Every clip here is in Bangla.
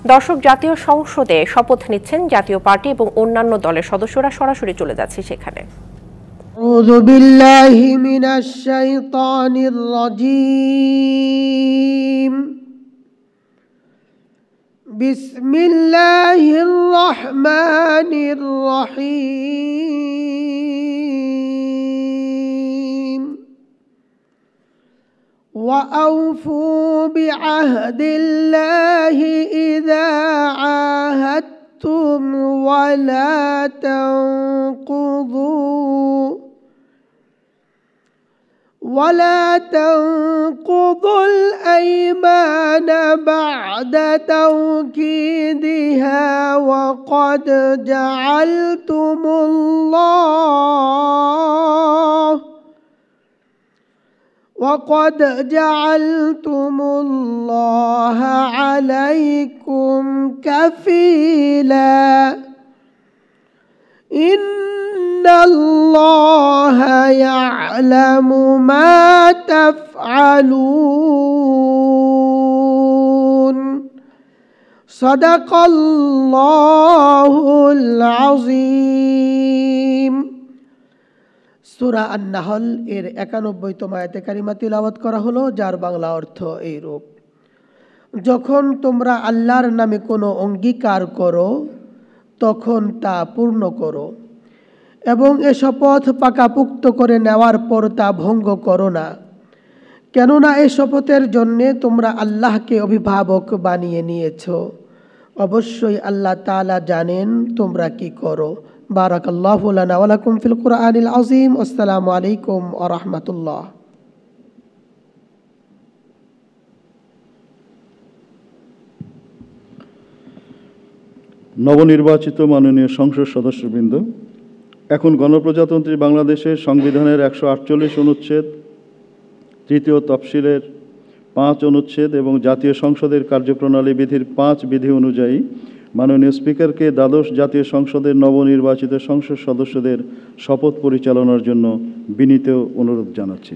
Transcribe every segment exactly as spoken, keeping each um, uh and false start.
দর্শক, জাতীয় সংসদে শপথ নিচ্ছেন জাতীয় পার্টি এবং অন্যান্য দলের সদস্যরা। সরাসরি চলে যাচ্ছে সেখানে। আউযু বিল্লাহি মিনাশ শাইতানির রাজীম। বিসমিল্লাহির রহমানির রহিম। وأوفوا بعهد الله إذا عاهدتم ولا تنقضوا ولا تنقضوا الأيمان بعد توكيدها وقد جعلتم الله وقد جعلتم الله عليكم كفيلا إن الله يعلم ما تفعلون صدق الله العظيم। সূরা আন-নাহল এর একানব্বইতম আয়াতে কারিমা তিলাওয়াত করা হলো, যার বাংলা অর্থ এইরূপ: যখন তোমরা আল্লাহর নামে কোনো অঙ্গীকার করো তখন তা পূর্ণ করো এবং এ শপথ পাকাপুক্ত করে নেওয়ার পর তা ভঙ্গ করো না, কেননা এই শপথের জন্যে তোমরা আল্লাহকে অভিভাবক বানিয়ে নিয়েছো। অবশ্যই আল্লাহ তাআলা জানেন তোমরা কি করো। বারাকাল্লাহু লানা ওয়া লাকুম ফিল কুরআনিল আযীম। আসসালামু আলাইকুম ওয়া রাহমাতুল্লাহ। নবনির্বাচিত মাননীয় সংসদ সদস্যবৃন্দ, এখন গণপ্রজাতন্ত্রী বাংলাদেশের সংবিধানের একশো আটচল্লিশ অনুচ্ছেদ, তৃতীয় তফসিলের পাঁচ অনুচ্ছেদ এবং জাতীয় সংসদের কার্যপ্রণালী বিধির পাঁচ বিধি অনুযায়ী মাননীয় স্পিকারকে দ্বাদশ জাতীয় সংসদের নবনির্বাচিত সংসদ সদস্যদের শপথ পরিচালনার জন্য বিনীত অনুরোধ জানাচ্ছি।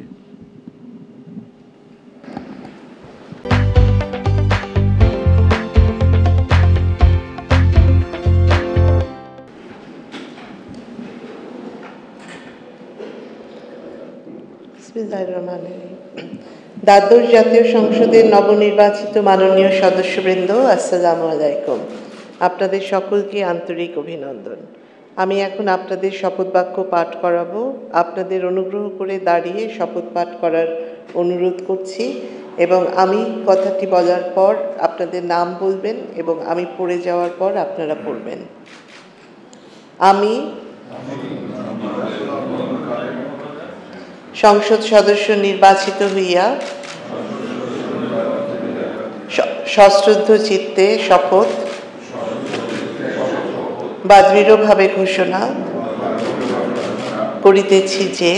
দ্বাদশ জাতীয় সংসদের নবনির্বাচিত মাননীয় সদস্যবৃন্দ, আসসালামু আলাইকুম। আপনাদের সকলকে আন্তরিক অভিনন্দন। আমি এখন আপনাদের শপথ বাক্য পাঠ করাবো। আপনাদের অনুগ্রহ করে দাঁড়িয়ে শপথ পাঠ করার অনুরোধ করছি এবং আমি কথাটি বলার পর আপনাদের নাম বলবেন এবং আমি পড়ে যাওয়ার পর আপনারা পড়বেন। আমি সংসদ সদস্য নির্বাচিত হইয়া সশ্রদ্ধ চিত্তে শপথ বা দৃঢ়ভাবে ঘোষণা করিতেছি যে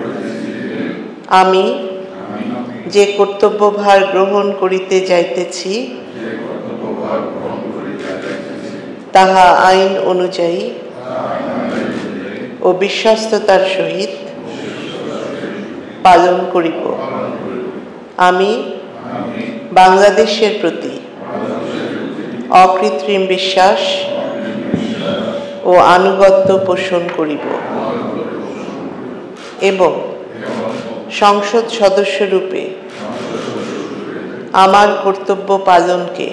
আমি যে কর্তব্যভার গ্রহণ করিতে যাইতেছি তাহা আইন অনুযায়ী ও বিশ্বস্ততার সহিত পালন করিব। আমি বাংলাদেশের প্রতি অকৃত্রিম বিশ্বাস ও আনুগত্য পোষণ করিব এবং সংসদ সদস্যরূপে আমার কর্তব্য পালনকে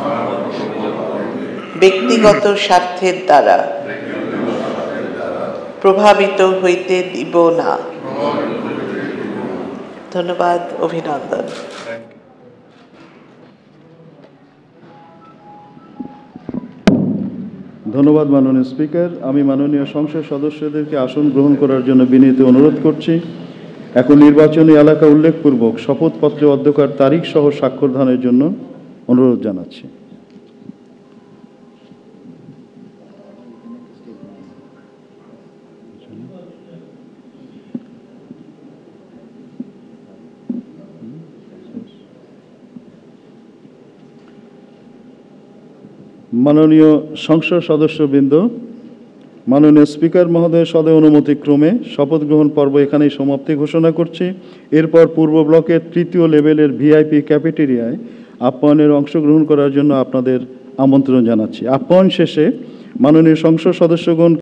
ব্যক্তিগত স্বার্থের দ্বারা প্রভাবিত হইতে দিব না। ধন্যবাদ, অভিনন্দন। ধন্যবাদ মাননীয় স্পিকার। আমি মাননীয় সংসদ সদস্যদেরকে আসন গ্রহণ করার জন্য বিনীত অনুরোধ করছি। এখন নির্বাচনী এলাকা উল্লেখপূর্বক শপথপত্রে অধ্যক্ষার তারিখ সহ স্বাক্ষরদানের জন্য অনুরোধ জানাচ্ছি। মাননীয় সংসদ সদস্যবৃন্দ, মাননীয় স্পিকার মহোদয় সদয় অনুমতিক্রমে শপথ গ্রহণ পর্ব এখানেই সমাপ্তি ঘোষণা করছি। এরপর পূর্ব ব্লকের তৃতীয় লেভেলের ভিআইপি ক্যাফেটেরিয়ায় আপ্যায়নের অংশগ্রহণ করার জন্য আপনাদের আমন্ত্রণ জানাচ্ছি। আহ্বান শেষে মাননীয় সংসদ সদস্যগণ